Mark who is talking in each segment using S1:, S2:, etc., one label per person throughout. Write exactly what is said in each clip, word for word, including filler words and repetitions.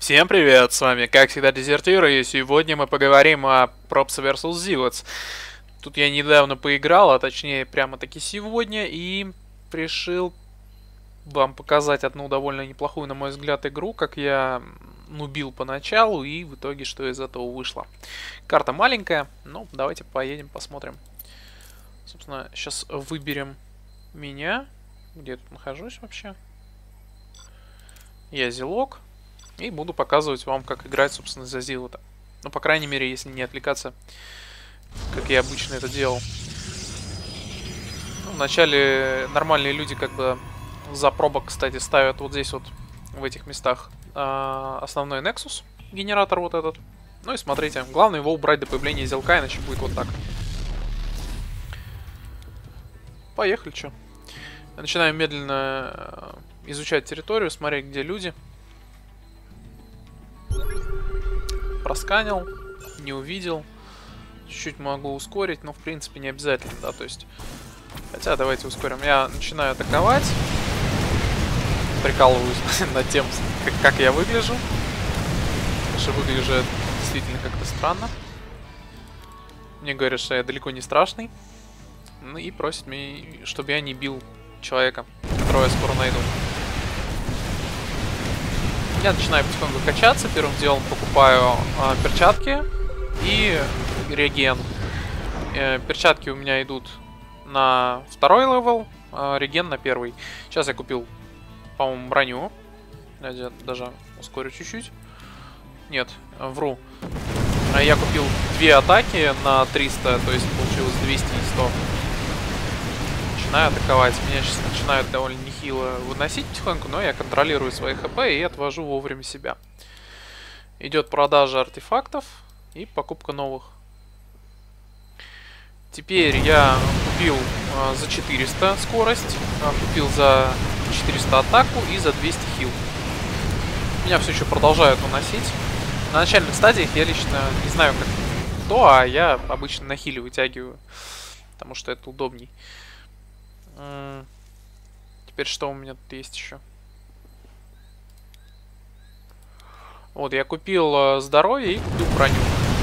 S1: Всем привет, с вами как всегда Дезертир, и сегодня мы поговорим о Props версус. Zealots. Тут я недавно поиграл, а точнее прямо-таки сегодня, и решил вам показать одну довольно неплохую, на мой взгляд, игру, как я нубил поначалу, и в итоге что из этого вышло. Карта маленькая, ну давайте поедем посмотрим. Собственно, сейчас выберем меня. Где я тут нахожусь вообще? Я Зилок. И буду показывать вам, как играть, собственно, за Зилота. Ну, по крайней мере, если не отвлекаться, как я обычно это делал. Ну, вначале нормальные люди как бы за пробок, кстати, ставят вот здесь вот, в этих местах, э, основной Nexus, генератор вот этот. Ну и смотрите, главное его убрать до появления Зилка, иначе будет вот так. Поехали, чё. Начинаем медленно изучать территорию, смотреть, где люди. Просканил, не увидел. Чуть-чуть могу ускорить, но в принципе не обязательно, да, то есть... Хотя давайте ускорим. Я начинаю атаковать. Прикалываюсь над тем, как, как я выгляжу. Потому что выгляжу действительно как-то странно. Мне говорят, что я далеко не страшный. Ну и просят меня, чтобы я не бил человека, которого я скоро найду. Я начинаю потихоньку качаться. Первым делом покупаю э, перчатки и реген. Э, перчатки у меня идут на второй левел, э, реген на первый. Сейчас я купил, по-моему, броню. Я даже ускорю чуть-чуть. Нет, вру. Я купил две атаки на триста, то есть получилось двести и сто. Начинаю атаковать. Меня сейчас начинают довольно нехило выносить потихоньку, но я контролирую свои хп и отвожу вовремя себя. Идет продажа артефактов и покупка новых. Теперь я купил э, за четыреста скорость, э, купил за четыреста атаку и за двести хил. Меня все еще продолжают выносить. На начальных стадиях я лично не знаю, как кто, а я обычно на хиле вытягиваю, потому что это удобней. Теперь что у меня тут есть еще? Вот, я купил э, здоровье и купил броню.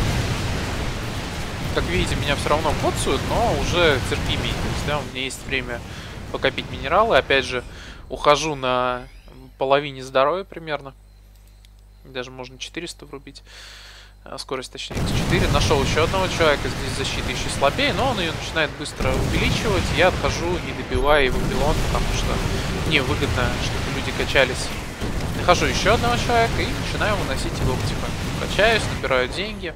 S1: Как видите, меня все равно коцают, но уже терпимее. То есть, да, у меня есть время покопить минералы. Опять же, ухожу на половине здоровья примерно. Даже можно четыреста врубить. Скорость, точнее, икс четыре. Нашел еще одного человека. Здесь защита еще слабее, но он ее начинает быстро увеличивать. Я отхожу и добиваю его пилон, потому что мне выгодно, чтобы люди качались. Нахожу еще одного человека и начинаю выносить его потихоньку. Качаюсь, набираю деньги.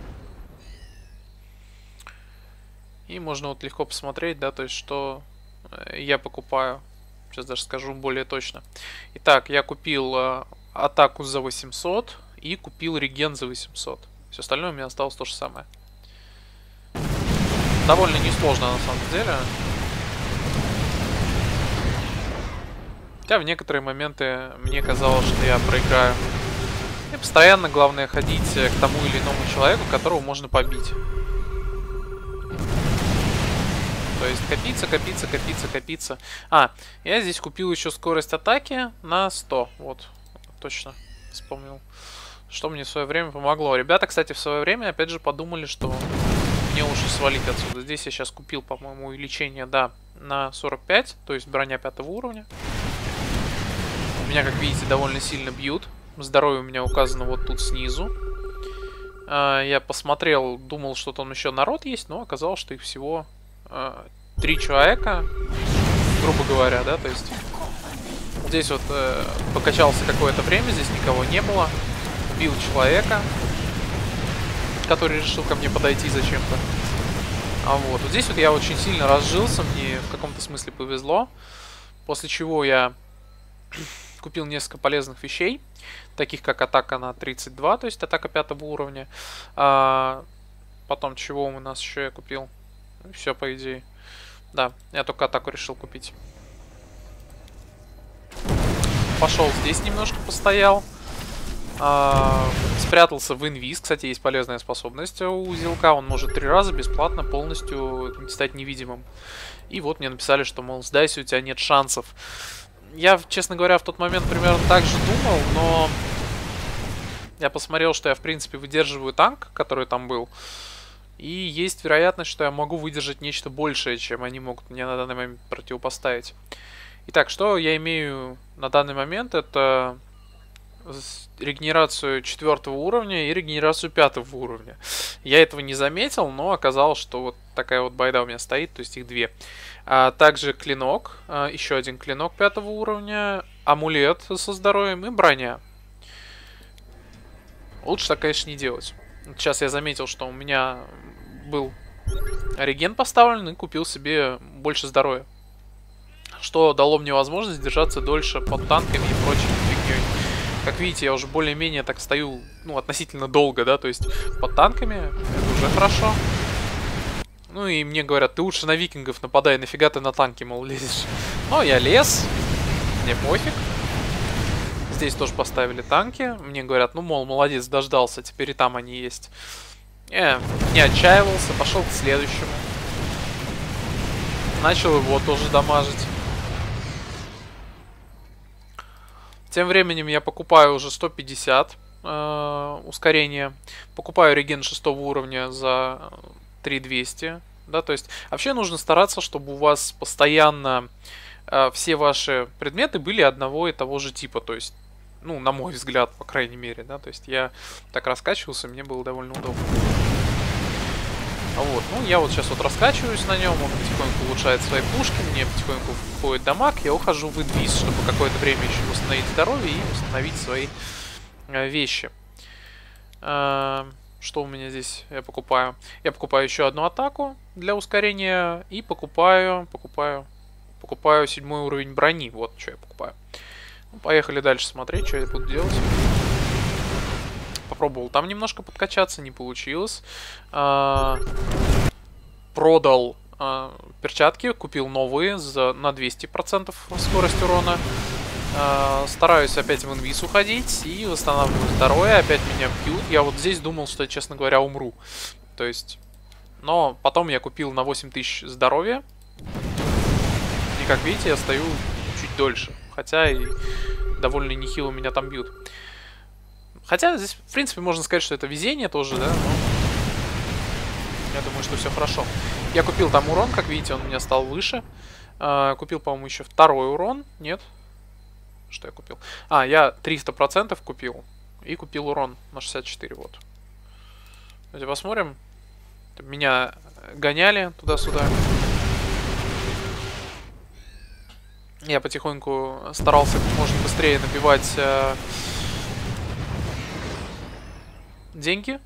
S1: И можно вот легко посмотреть, да, то есть, что я покупаю. Сейчас даже скажу более точно. Итак, я купил э, атаку за восемьсот и купил реген за восемьсот. Все остальное у меня осталось то же самое. Довольно несложно на самом деле. Хотя в некоторые моменты мне казалось, что я проиграю. И постоянно главное ходить к тому или иному человеку, которого можно побить. То есть копиться, копиться, копиться, копиться. А, я здесь купил еще скорость атаки на сто. Вот, точно вспомнил. Что мне в свое время помогло. Ребята, кстати, в свое время, опять же, подумали, что мне лучше свалить отсюда. Здесь я сейчас купил, по-моему, увеличение, да, на сорок пять, то есть броня пятого уровня. Меня, как видите, довольно сильно бьют. Здоровье у меня указано вот тут снизу. Я посмотрел, думал, что там еще народ есть, но оказалось, что их всего три человека, грубо говоря, да, то есть здесь вот покачался какое-то время, здесь никого не было. Убил человека, который решил ко мне подойти зачем-то. А вот. Вот здесь вот я очень сильно разжился, мне в каком-то смысле повезло. После чего я купил несколько полезных вещей, таких как атака на тридцать два, то есть атака пятого уровня. А потом чего у нас еще я купил? Ну, все, по идее. Да, я только атаку решил купить. Пошел здесь немножко постоял. А, спрятался в инвиз. Кстати, есть полезная способность у Зилка. Он может три раза бесплатно полностью стать невидимым. И вот мне написали, что, мол, сдайся, у тебя нет шансов. Я, честно говоря, в тот момент примерно так же думал, но Я посмотрел, что я, в принципе, выдерживаю танк, который там был. И есть вероятность, что я могу выдержать нечто большее, чем они могут мне на данный момент противопоставить. Итак, что я имею на данный момент, это регенерацию четвертого уровня и регенерацию пятого уровня. Я этого не заметил, но оказалось, что вот такая вот байда у меня стоит, то есть их две. А также клинок, а, еще один клинок пятого уровня, амулет со здоровьем и броня. Лучше так, конечно, не делать. Сейчас я заметил, что у меня был реген поставлен и купил себе больше здоровья. Что дало мне возможность держаться дольше под танками и прочей фигней. Как видите, я уже более-менее так стою, ну, относительно долго, да, то есть под танками, это уже хорошо. Ну и мне говорят, ты лучше на викингов нападай, нафига ты на танки, мол, лезешь. Но я лез, мне пофиг. Здесь тоже поставили танки. Мне говорят, ну, мол, молодец, дождался, теперь и там они есть. Я не отчаивался, пошел к следующему. Начал его тоже дамажить. Тем временем я покупаю уже сто пятьдесят э, ускорения. Покупаю реген шестого уровня за три тысячи двести. Да, то есть вообще нужно стараться, чтобы у вас постоянно э, все ваши предметы были одного и того же типа. То есть, ну, на мой взгляд, по крайней мере, да. То есть я так раскачивался, мне было довольно удобно. Вот, ну я вот сейчас вот раскачиваюсь на нем, он потихоньку улучшает свои пушки, мне потихоньку входит дамаг, я ухожу в инвиз, чтобы какое-то время еще восстановить здоровье и восстановить свои э, вещи. Э, что у меня здесь я покупаю? Я покупаю еще одну атаку для ускорения и покупаю, покупаю, покупаю седьмой уровень брони, вот что я покупаю. Ну, поехали дальше смотреть, что я буду делать. Попробовал там немножко подкачаться, не получилось. А, продал а, перчатки, купил новые за, на двести процентов скорость урона. А, стараюсь опять в инвиз уходить и восстанавливаю здоровье. Опять меня бьют. Я вот здесь думал, что, честно говоря, умру. То есть... Но потом я купил на восемь тысяч здоровья. И как видите, я стою чуть дольше. Хотя и довольно нехило меня там бьют. Хотя здесь, в принципе, можно сказать, что это везение тоже, да, но я думаю, что все хорошо. Я купил там урон, как видите, он у меня стал выше. А, купил, по-моему, еще второй урон. Нет? Что я купил? А, я триста процентов купил. И купил урон на шестьдесят четыре, вот. Давайте посмотрим. Меня гоняли туда-сюда. Я потихоньку старался как можно быстрее набивать... деньги.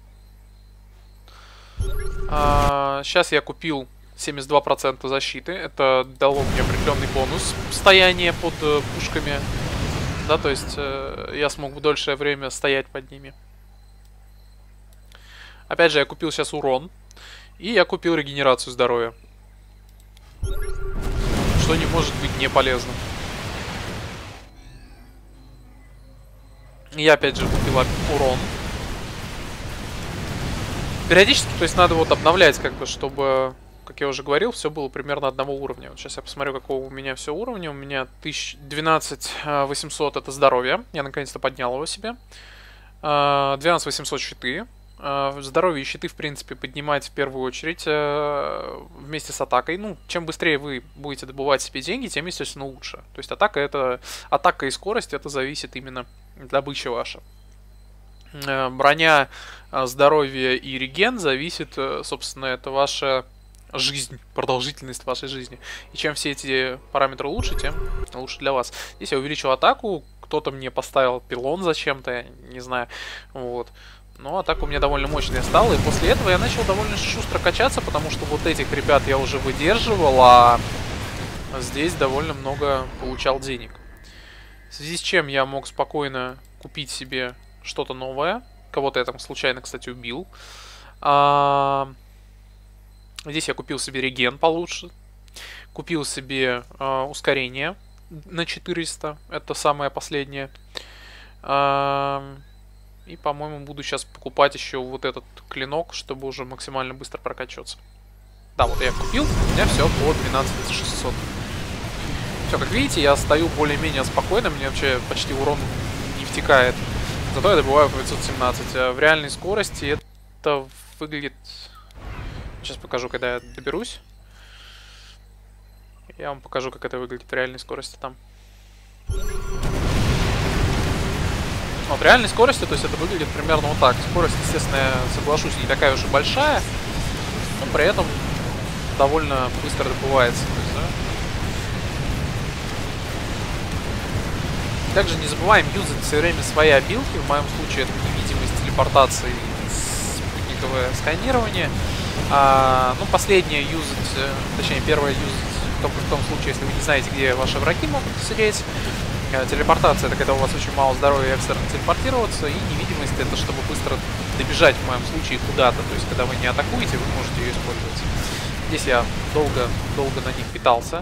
S1: А, сейчас я купил семьдесят два процента защиты. Это дало мне определенный бонус стояния под э, пушками. Да, то есть э, я смог в дольшее время стоять под ними. Опять же, я купил сейчас урон. И я купил регенерацию здоровья. Что не может быть не полезным. Я опять же купил урон. Периодически, то есть надо вот обновлять, как бы, чтобы, как я уже говорил, все было примерно одного уровня. Вот сейчас я посмотрю, какого у меня все уровня. У меня двенадцать тысяч восемьсот это здоровье. Я наконец-то поднял его себе. двенадцать тысяч восемьсот щиты. Здоровье и щиты, в принципе, поднимать в первую очередь вместе с атакой. Ну, чем быстрее вы будете добывать себе деньги, тем, естественно, лучше. То есть атака это атака и скорость, это зависит именно от добычи ваша. Броня, здоровье и реген зависит, собственно, это ваша жизнь, продолжительность вашей жизни. И чем все эти параметры лучше, тем лучше для вас. Здесь я увеличил атаку, кто-то мне поставил пилон зачем-то, я не знаю, вот. Но атака у меня довольно мощная стала, и после этого я начал довольно шустро качаться, потому что вот этих ребят я уже выдерживал, а здесь довольно много получал денег. В связи с чем я мог спокойно купить себе что-то новое. Кого-то я там случайно, кстати, убил. А... Здесь я купил себе реген получше. Купил себе а, ускорение на четыреста. Это самое последнее. А... И, по-моему, буду сейчас покупать еще вот этот клинок, чтобы уже максимально быстро прокачиваться. Да, вот я купил. У меня все по двенадцать тысяч шестьсот. Все, как видите, я стою более-менее спокойно. Мне вообще почти урон не втекает. Зато я добываю по пятьсот семнадцать. А в реальной скорости это выглядит... Сейчас покажу, когда я доберусь. Я вам покажу, как это выглядит в реальной скорости там. Вот, в реальной скорости, то есть это выглядит примерно вот так. Скорость, естественно, я соглашусь, не такая уж и большая, но при этом довольно быстро добывается. То есть, да? Также не забываем юзать все время свои обилки. В моем случае это невидимость, телепортация и спутниковое сканирование. А, ну, последнее юзать, точнее, первое юзать только в том случае, если вы не знаете, где ваши враги могут сидеть. Телепортация — это когда у вас очень мало здоровья и экстренно телепортироваться. И невидимость — это чтобы быстро добежать, в моем случае, куда-то. То есть, когда вы не атакуете, вы можете ее использовать. Здесь я долго-долго на них питался.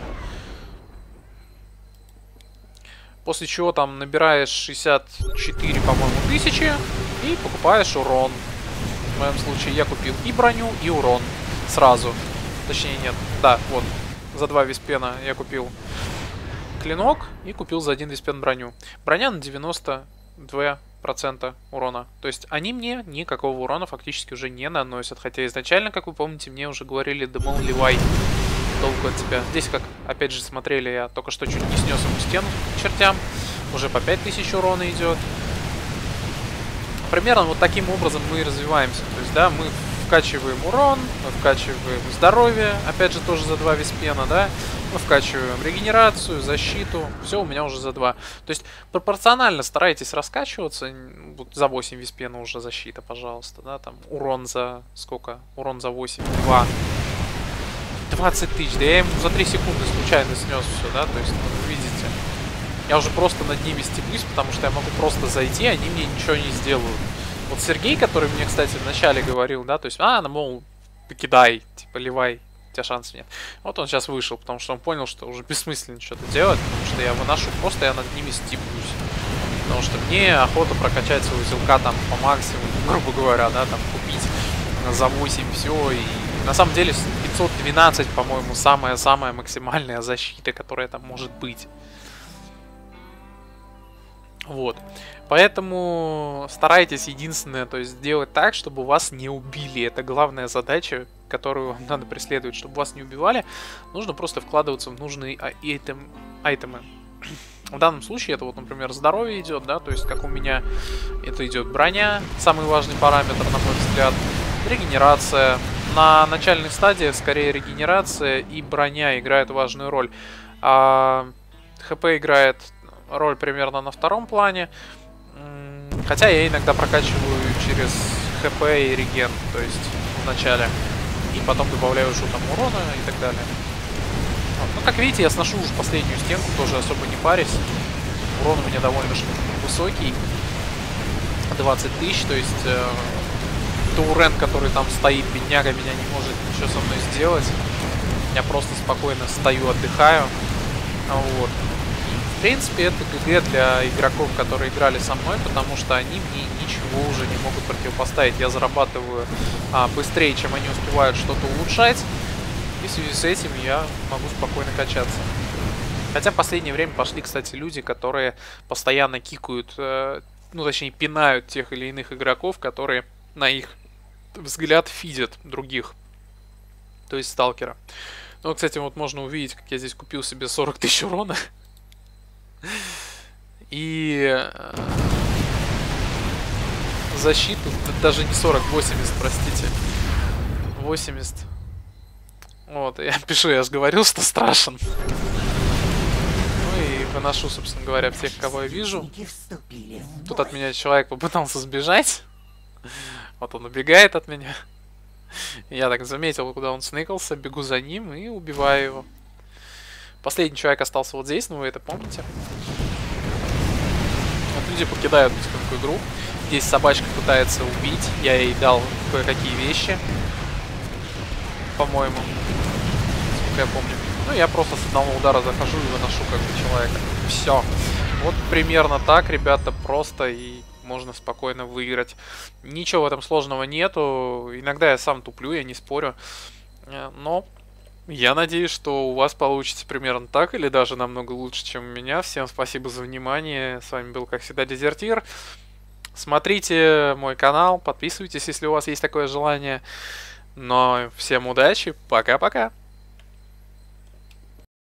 S1: После чего там набираешь шестьдесят четыре, по-моему, тысячи и покупаешь урон. В моем случае я купил и броню, и урон сразу. Точнее, нет. Да, вот. За два виспена я купил клинок и купил за один виспен броню. Броня на девяносто два процента урона. То есть они мне никакого урона фактически уже не наносят. Хотя изначально, как вы помните, мне уже говорили: да мол, ливай, толку от тебя. Здесь, как опять же смотрели, я только что чуть не снес ему стену к чертям. Уже по пять тысяч урона идет. Примерно вот таким образом мы и развиваемся. То есть, да, мы вкачиваем урон, мы вкачиваем здоровье, опять же тоже за два виспена, да, мы вкачиваем регенерацию, защиту, все у меня уже за два. То есть пропорционально старайтесь раскачиваться, вот за восемь виспена уже защита, пожалуйста, да, там урон за сколько? Урон за восемь, два. двадцать тысяч, да я ему за три секунды случайно снес все, да, то есть, вы видите, я уже просто над ними степлюсь, потому что я могу просто зайти, они мне ничего не сделают. Вот Сергей, который мне, кстати, вначале говорил, да, то есть, а, ну, мол, кидай, типа, ливай, у тебя шансов нет. Вот он сейчас вышел, потому что он понял, что уже бессмысленно что-то делать, потому что я выношу, просто я над ними стиплюсь. Потому что мне охота прокачать своего узелка там по максимуму, грубо говоря, да, там, купить за восемь все, и на самом деле пятьсот двенадцать, по-моему, самая-самая максимальная защита, которая там может быть. Вот. Поэтому старайтесь, единственное, то есть сделать так, чтобы вас не убили. Это главная задача, которую вам надо преследовать. Чтобы вас не убивали, нужно просто вкладываться в нужные айтем, айтемы. В данном случае это вот, например, здоровье идет, да, то есть как у меня это идет броня, самый важный параметр, на мой взгляд, регенерация. На начальных стадиях скорее регенерация и броня играют важную роль. А ХП играет роль примерно на втором плане. Хотя я иногда прокачиваю через ХП и реген, то есть в начале. И потом добавляю уже там урона и так далее. Вот. Ну, как видите, я сношу уже последнюю стенку, тоже особо не парюсь. Урон у меня довольно высокий. двадцать тысяч, то есть э, Таурен, который там стоит, бедняга, меня не может ничего со мной сделать. Я просто спокойно стою, отдыхаю. Вот. В принципе, это ГГ для игроков, которые играли со мной, потому что они мне ничего уже не могут противопоставить. Я зарабатываю а, быстрее, чем они успевают что-то улучшать. И в связи с этим я могу спокойно качаться. Хотя в последнее время пошли, кстати, люди, которые постоянно кикают, э, ну точнее пинают тех или иных игроков, которые на их взгляд фидят других. То есть сталкера. Ну, кстати, вот можно увидеть, как я здесь купил себе сорок тысяч урона. И защиту, даже не сорок, восемьдесят, простите. восемьдесят. Вот, я пишу, я же говорил, что страшен. Ну и выношу, собственно говоря, всех, кого я вижу. Тут от меня человек попытался сбежать. Вот он убегает от меня. Я так заметил, куда он сныкался, бегу за ним и убиваю его. Последний человек остался вот здесь, ну вы это помните. Вот люди покидают потихоньку игру. Здесь собачка пытается убить. Я ей дал кое-какие вещи. По-моему. Сколько я помню. Ну, я просто с одного удара захожу и выношу как бы человека. Все. Вот примерно так, ребята, просто и можно спокойно выиграть. Ничего в этом сложного нету. Иногда я сам туплю, я не спорю. Но я надеюсь, что у вас получится примерно так, или даже намного лучше, чем у меня. Всем спасибо за внимание. С вами был, как всегда, Дезертир. Смотрите мой канал, подписывайтесь, если у вас есть такое желание. Но всем удачи, пока-пока.